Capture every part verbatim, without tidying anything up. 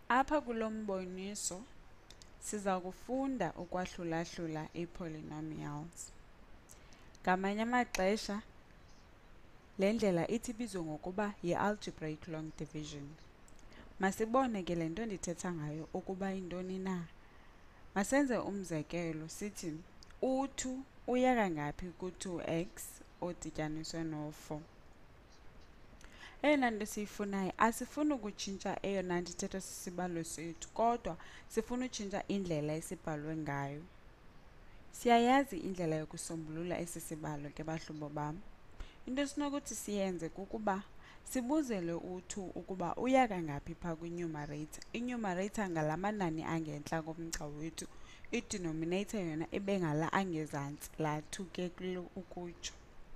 Apha kulo mboniso siza kufunda ukwahlula-hlula ii-polynomials. Ngamanye amaxesha le ndlela ithi ibizwe ngokuba yi-algebraic long division. Masibone ke le nto ndithetha ngayo ukuba yintoni na. Masenze umzekelo sithi u-two uya kangaphi ku-two x odityaniswe no-four. Eyona nto siyifunayo asifuni ukutshintsha eyona nto ithethwa sisibalo sethu, kodwa sifuna utshintsha indlela esibhalwe ngayo. Siyayazi indlela yokusombulula esi sibalo ke bahlobo bam. Into esinokuthi siyenze kukuba sibuzele u-two ukuba uya kangaphi phaa kwi-numerator. I-numerator ngala manani angentla komgca wethu, i-denominator yona ibe ngala angezantsi, laa two ke kulo ukutsho.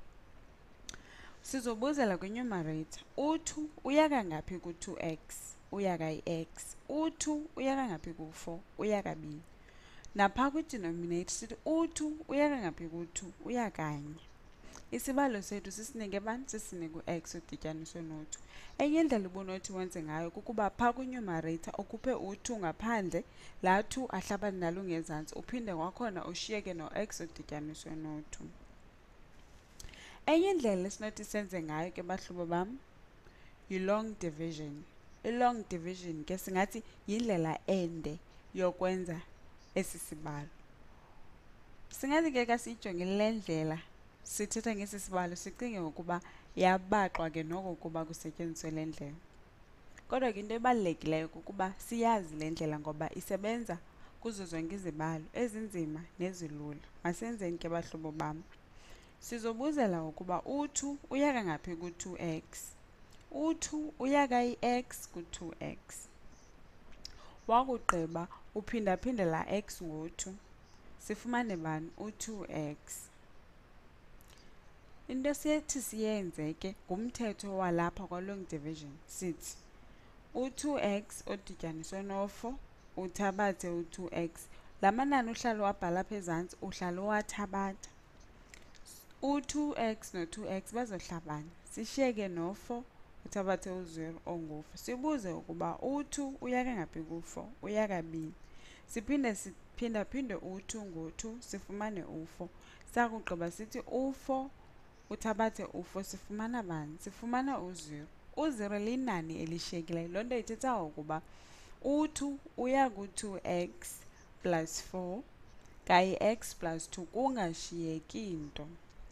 Sizobuzela kwi-numerator, u-two uya kangaphi ku-two x, uya ka-i-x. u-two uya kangaphi ku-four, uya kabini. Naphaa kwi-denominator sithi u-two uya kangaphi ku-two, uya kanye. Isibalo sethu sisinike bani? Sisinike u-x odityaniswe no-two. Enye indlela ubunothi wenze ngayo kukuba phaa kwi-numerator ukhuphe u-two ngaphandle, laa two ahlabane nalo ngezantsi, uphinde kwakhona ushiyeke no-x odityaniswe no-two. Enye indlela esinothi senze ngayo ke bahlobo bam yi-long division. I-long division ke singathi yindlela ende yokwenza esi sibalo. Singathi ke xa siyijonge le ndlela sithetha ngesi sibalo sicinge ukuba yabaxwa ke noko ukuba kusetyenziswe le ndlela. Kodwa ke into ebalulekileyo kukuba siyazi le ndlela ngoba isebenza kuzo zonke izibalo, ezinzima nezilula. Masenzeni ke bahlobo bam. Sizobuzela ukuba u-two uya kangaphi ku-two x. u-two uya ka-i-x ku-two x. Wakugqiba uphindaphinde laa x ngo-two. Sifumane bani? u-two x. Into esiyethi siyenze ke ngumthetho walapha kwa-long division. Sithi u-two x odityaniswe no-four uthabathe u-two x. La manani uhlala wabhala apha ezantsi uhlala uwathabatha. u-two x no-two x bazohlabana. Sishiyeke no-four uthabathe u-zero ongu-four. Sibuze ukuba u-two uya kangaphi ku-four, uya kabini. Siphinde siphindaphinde u-two ngo-two sifumane u-four. Sakugqiba sithi u-four uthabathe u-four, sifumana bani? Sifumana u-zero. u-zero linani elishiyekileyo. Loo nto ithetha ukuba u-two uya ku-two x plus four ka-i-x plus two kungashiyeki nto.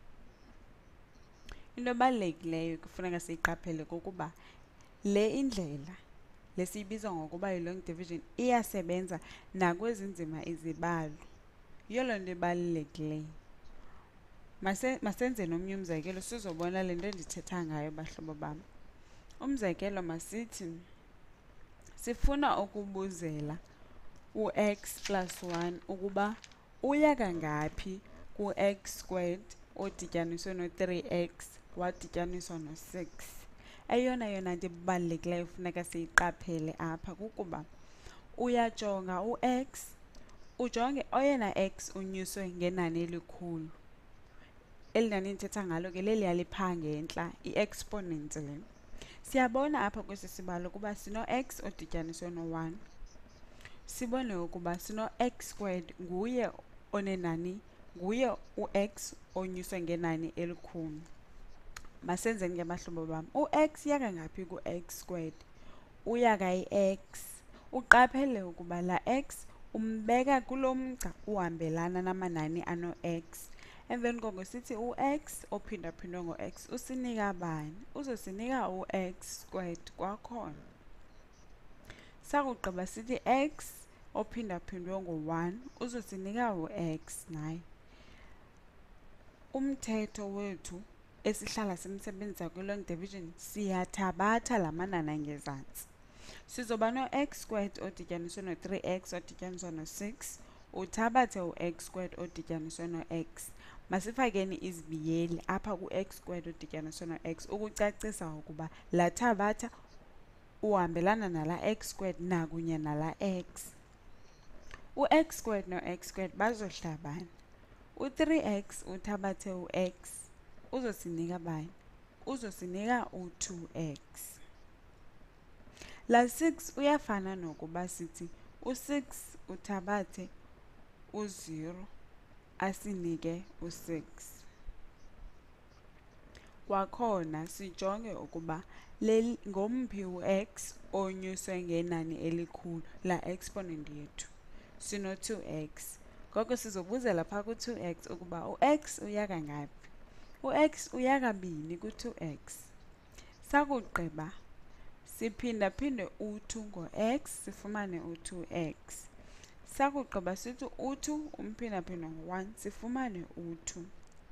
Into ebalulekileyo kufuneka siyiqaphele kukuba le indlela lesiyibiza ngokuba yi-long division iyasebenza nakwezi nzima izibalo. Yiyo loo nto ibalulekileyo. Masenze nomnye umzekelo sizobona le nto ndithetha ngayo bahlobo bam. Umzekelo masithi sifuna ukubuzela u-x plus one ukuba uya kangaphi ku-x squared odityaniswe no-three x wadityaniswa no-six. Eyona yona nto ibalulekileyo funeka siyiqaphele apha kukuba uyajonga u-x, ujonge oyena x unyuswe ngenani elikhulu. Eli nani ndithetha ngalo ke leliya liphaa ngentla, i-exponent le. Siyabona apha kwesi sibalo ukuba sino-x odityaniswe no-one. Sibone ukuba sino-x squared nguye onenani, nguye u-x onyuswe ngenani elikhulu. Masenzeni ke bahlobo bam. U-x uya kangaphi ku-x squared? Uya ka-i-x. Uqaphele ukuba laa x umbeka kulo mgca uhambelana namanani ano-x. Emveni koko sithi u-x ophindaphindwe ngo-x usinika bani? Uzosinika u-x squared kwakhona. Sakugqiba sithi x ophindaphindwe ngo-one uzosinika u-x naye. Umthetho wethu esihlala simsebenzisa kwi-long division, siyathabatha la manani angezantsi. Sizoba no-x squared odityaniswe no-three x odityaniswa no-six, uthabathe u-x squared odityaniswe no-x. Masifakeni izibiyeli apha ku-x squared odityaniswe no-x ukucacisa ukuba laa thabatha uhambelana nalaa x squared nakunye nalaa x. U-x squared no-x squared bazohlabana. u-three x uthabathe u-x uzosinika bani? Uzosinika u-two x. La six uyafana nokuba sithi u six uthabathe u zero asinike u six. Kwakhona sijonge ukuba le ngomphi u-x onyuswe ngenani elikhulu la exponent yethu. Sino two x. Ngoko sizobuzela phaa ku two x ukuba u-x uyaka ngaphi. U-x uya kabini ku two x. Sakugqiba siphinda-phinde u two ngo-x sifumane u two x. Sakugqiba sithi u two umphinda-phinde ngo-one sifumane u two.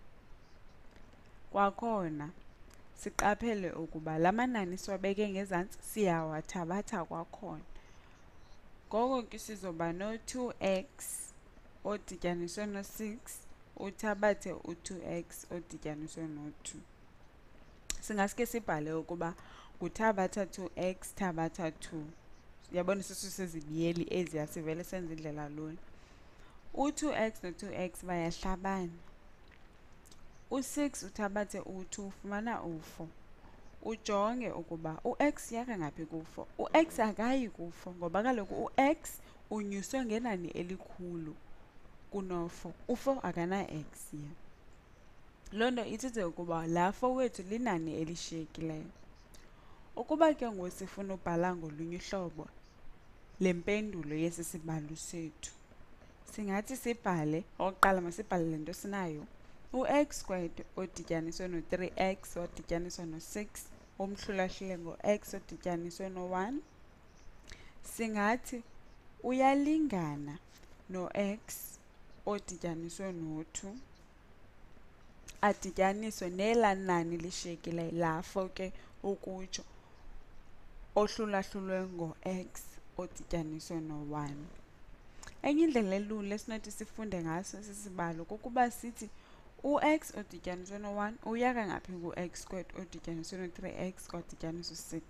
Kwakhona siqaphele ukuba la manani siwabeke ngezantsi siyawathabatha kwakhona. Ngoko ke sizoba no two x odityaniswe no six uthabathe u two x odityaniswe no two. Singaske sibhale ukuba nguthabatha two x thabatha two. Yabona sisizibiyeli eziya sivele senze indlela lula. U two x no two x bayahlabana. U six uthabathe u two ufumana u four. Ujonge ukuba u-x yaka ngaphi ku four. U-x akayi ku four ngoba kaloku u-x unyuswe ngenani elikhulu kuno four. U four akana-x ye. Loo nto ithethe ukuba la four wethu linani elishiyekileyo. Ukuba ke ngoku sifuna ubhala ngolunye uhlobo le mpendulo yesi sibalo sethu, singathi sibhale, okokuqala masibhale le nto sinayo. U-x squared odityaniswe no three x odityaniswe no six omhlulahlule ngo-x odityaniswe no one. Singathi uyalingana no-x odityaniswe no two adityaniswe nela nani lishiyekileyo la four ke ukutsho ohlulahlulwe ngo-x odityaniswe no one. Enye indlela elula esinothi sifunde ngaso sisibalo kukuba sithi u-x odityaniswe no one uyaka ngaphi ku-x squared odityaniswe no three x odityaniswe six.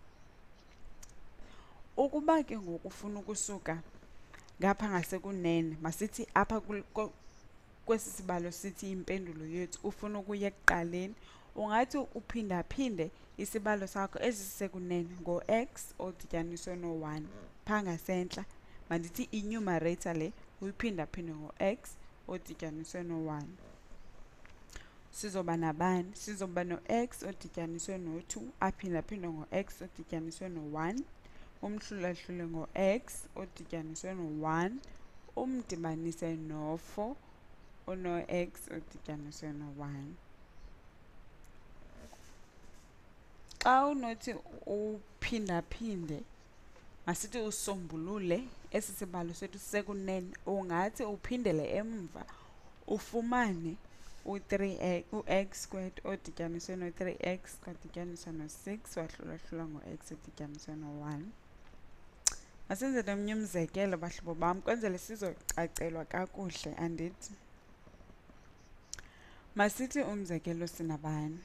Ukuba ke ngoku ufuna ukusuka ngapha ngasekunene, masithi apha kwesi sibalo sithi impendulo yethu ufuna ukuya ekuqaleni, ungathi uphinda-phinde isibalo sakho esi sisekunene ngo-x odityaniswe no one. Phaa ngasentla mandithi i-numerator le uyiphinda-phinde ngo-x odityaniswe no one. Sizoba nabani? Sizoba no-x odityaniswe no two aphinda-phinde ngo-x odityaniswe no one. Umhlulahlule ngo-x odityaniswe no one. Umdibanise no four ono-x odityaniswe no one. Xa unothi uphinda-phinde, masithi usombulule esi sibalo sethu sisekunene, ungathi uphindele emva ufumane u-x squared odityaniswe no three x kwadityaniswa no six wahlulahlula ngo-x odityaniswe no one. Masenze nomnye umzekelo bahlobo bam kwenzele sizocacelwa kakuhle andithi. Masithi umzekelo sinabani?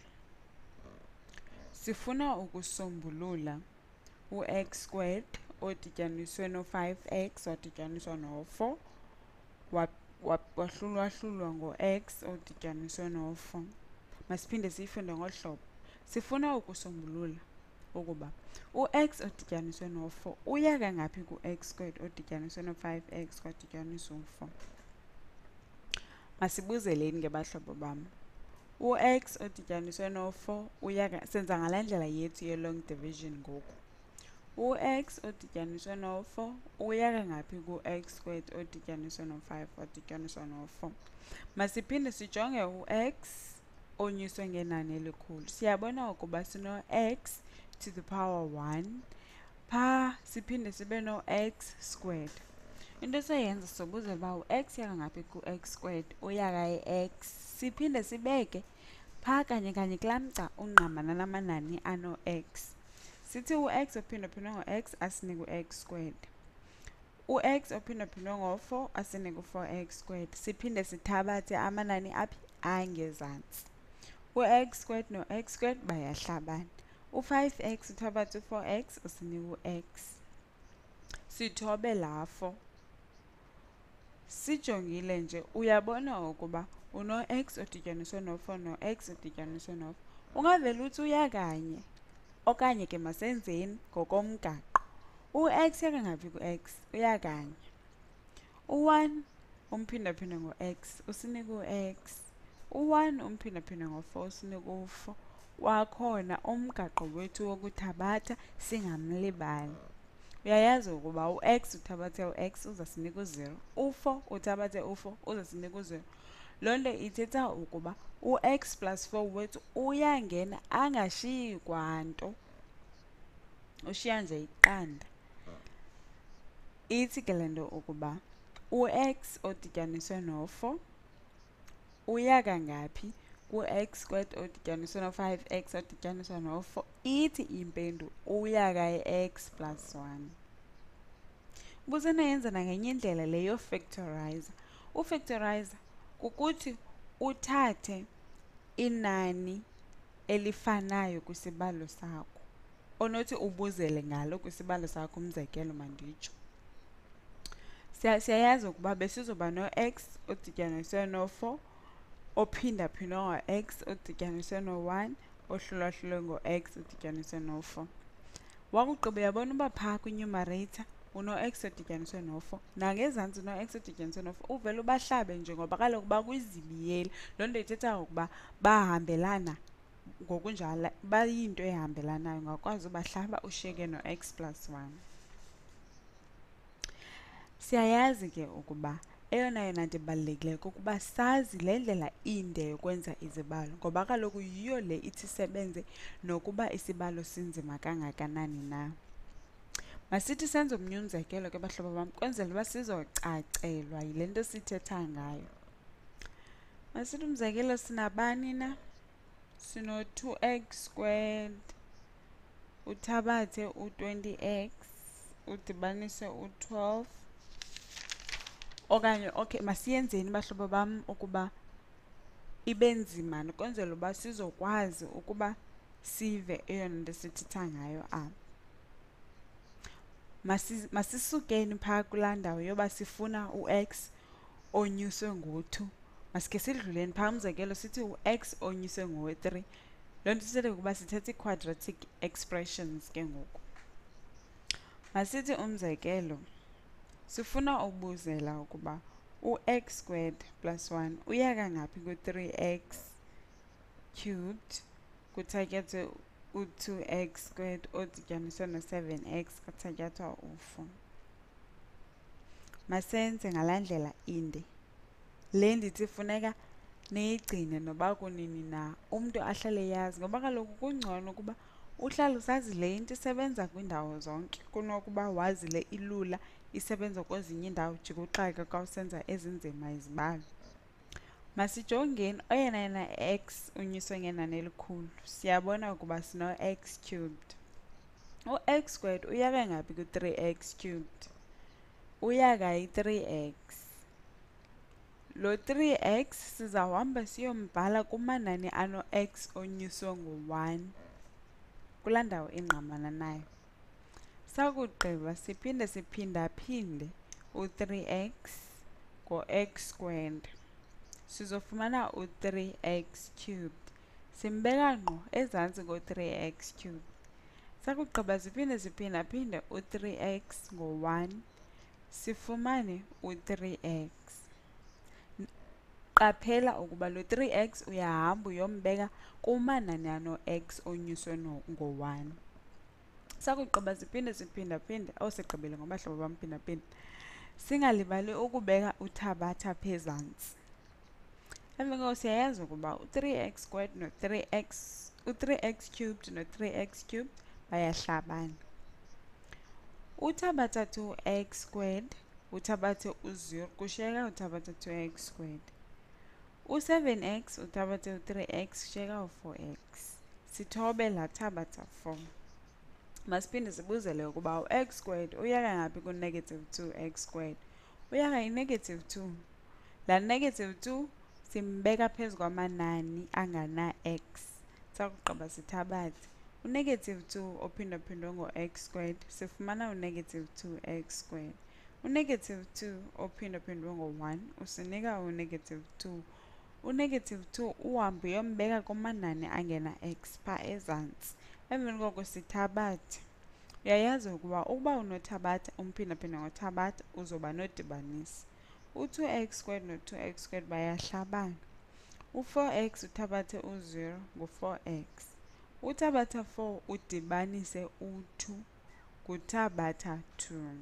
Sifuna ukusombulula u-x squared odityaniswe no five x wadityaniswa no four wahlulwahlulwa ngo-x odityaniswe no four. Masiphinde siyifunde ngolu hlobo. Sifuna ukusombulula ukuba u-x odityaniswe no four uyaka ngaphi ku-x squared odityaniswe no five x kwadityaniswa no four. Masibuzeleni ke bahlobo bam. U-x odityaniswe no four uyaka, senza ngala ndlela yethu ye-long division ngoku. U-x odityaniswe no four uyaka ngaphi ku-x squared odityaniswe no five odityaniswa no four. Masiphinde sijonge u-x onyuswe ngenani elikhulu. Siyabona ukuba sino-x to the power one. Phaa siphinde sibe no-x squared. Into esoyenza sobuzela uba u-x yaka ngaphi ku-x squared uyaka i-x. Siphinde sibeke phaa kanye kanye kulaa mgca ungqamana namanani ano-x. Sithi u-x ophindaphindwe ngo-x asinike u-x squared. U-x ophindaphindwe ngo-four asinike u-four x squared. Siphinde sithabathe amanani aphi angezantsi. U-x squared no-x squared bayahlabana. U-five x uthabathe u-four x usinike u-x. Sithobe la four. Sijongile nje uyabona ukuba uno-x odityaniswe no-four no-x odityaniswe no-four. Ungavele uthi uyakanye okanye ke masenzeni ngokomgaqo. u-x yaka ngaphi ku-x uyakanye. u-one umphindaphinde ngo-x usinika u-x. u-one umphindaphinde ngo-four usinika u-four. Kwakhona umgaqo wethu wokuthabatha singamlibali. Uyayazi ukuba u-x uthabathe u-x uzasinika u-zero. u-four uthabathe u-four uzasinika u-zero. Loo nto ithetha ukuba u-x plus four wethu uyangena angashiyi kwanto, ushiya nje iqanda. Ithi ke le nto ukuba u-x odityaniswe no-four uyaka ngaphi ku-x squared odityaniswe no-five x odityaniswe no-four. Ithi impendulo uyaka i-x plus one. Ubusenoyenza nangenye indlela le yofactorizer. Ufactorizer kukuthi uthathe inani elifanayo kwisibalo sakho onothi ubuzele ngalo kwisibalo sakho. Umzekelo manditsho, siyayazi ukuba besizoba no-x odityaniswe no-four ophindaphindwe ngo-x odityaniswe no-one ohlulahlulwe ngo-x odityaniswe no-four. Wakugqiba uyabona uba phaa kwi-numerator uno-x odityaniswe no-four nangezantsi uno-x odityaniswe no-four, uvele ubahlabe nje ngoba kaloku bakwizibiyeli. Loo nto ithetha ukuba bahambelana ngokunjalo, bayinto ehambelanayo. Ungakwazi ubahlaba ushiyeke no-x plus one. Siyayazi ke ukuba eyona yona nto ibalulekileyo kukuba sazi le ndlela inde yokwenza izibalo, ngoba kaloku yiyo le ithi isebenze nokuba isibalo sinzima kangakanani na. Masithi senze omnye umzekelo ke bahlobo bam kwenzela uba sizocacelwa yile nto sithetha ngayo. Masithi umzekelo sinabani na? Sino-two x squared uthabathe u-twenty x udibanise u-twelve. Okanye okay, masiyenzeni bahlobo bam ukuba ibe nzima kwenzela uba sizokwazi ukuba sive eyona nto sithetha ngayo apha. Masisukeni phaa kulaa ndawo yoba sifuna u-x onyuswe ngo-two. Masike sidluleni phaa umzekelo sithi u-x onyuswe ngo-three. Loo nto ithetha ukuba sithetha ii-quadratic expressions ke ngoku. Masithi umzekelo sifuna ubuzela ukuba u-x squared plus one uyaka ngaphi ku-three x cubed kuthatyathwe u-two x squared odityaniswe no-seven x kuthatyathwa u-four. Masenze ngalaa ndlela inde. Le ndithi funeka niyigcine noba kunini na, umntu ahlale yazi, ngoba kaloku kungcono ukuba uhlale usazi le into isebenza kwiindawo zonke kunokuba wazi le ilula isebenza kwezinye iindawo jika uxake xa usenza ezinzima izibalo. Masijongeni oyena yena x unyuswe ngenani elikhulu. Siyabona ukuba sino-x cubed. U-x squared uyaka ngaphi ku-three x cubed? Uyaka yi-three x. Lo three x sizawuhamba siyombhala kumanani ano-x onyuswe ngo-one kulaa ndawo ingqamana nayo. Sakugqiba siphinde siphindaphinde u-three x ngo-x squared. Sizofumana u-three x cubed. Simbeka ngqo ezantsi ngo-three x cubed. Sakugqiba siphinde siphindaphinde u-three x ngo-one. Sifumane u-three x. Qaphela ukuba lo three x uyahamba uyombeka kumanani ano-x onyuswe ngo-one. Sakugqiba siphinde siphindaphinde, awusigqibile ngabahlobo bam phindaphinde. Singalibali ukubeka uthabatha phezantsi. Emveni koko siyayazi ukuba u-three x squared no-three x, u-three x cubed no-three x cubed bayahlabana. Uthabatha two x squared uthabathe u-zero kushiyeka uthabatha two x squared. u-seven x uthabathe u-three x kushiyeka u-four x. Sithobe laa thabatha four. Masiphinde sibuzele ukuba u-x squared uyaka ngaphi ku-negative two x squared? Uyaka yi-negative two. Laa negative two simbeka phezu kwamanani angana-x. Sakugqiba sithabathe u-negative two ophindaphindwe ngo-x squared sifumana u-negative two x squared. U-negative two ophindaphindwe ngo-one usinika u-negative two. U-negative two uhambe uyombeka kumanani angena-x phaa ezantsi. Emveni koko sithabathe Uyayazi ukuba ukuba unothabatha umphinda-phinda ngothabatha uzoba nodibanisi. u-two x squared no-two x squared bayahlabana. u-four x uthabathe u-zero ngu-four x. uthabatha four udibanise u-two nguthabatha two.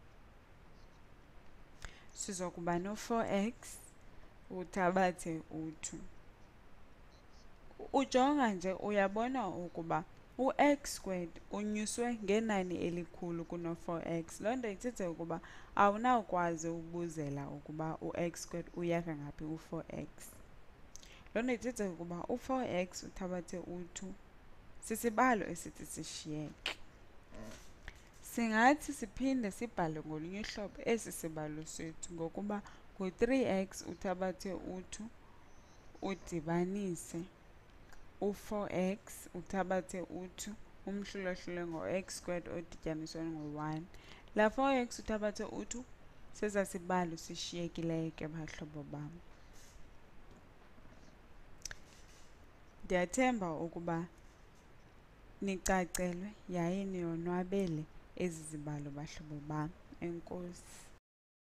Sizokuba no-four x uthabathe u-two. Ujonga nje uyabona ukuba u-x squared unyuswe ngenani elikhulu kuno-four x. Loo nto ithethe ukuba awunawukwazi ubuzela ukuba u-x squared uyaka ngaphi u-four x. Loo nto ithethe ukuba u-four x uthabathe u-two sisibalo esithi sishiyeke. Singathi siphinde sibhale ngolunye uhlobo esi sibalo sethu ngokuba ngu-three x uthabathe u-two udibanise u-four x uthabathe u-two umhlulahlule ngo-x squared odityaniswe ngo-one. La four x uthabathe u-two sesaa sibalo sishiyekileyo ke bahlobo bam. Ndiyathemba ukuba nicacelwe yaye niyonwabele ezi zibalo bahlobo bam. Enkosi.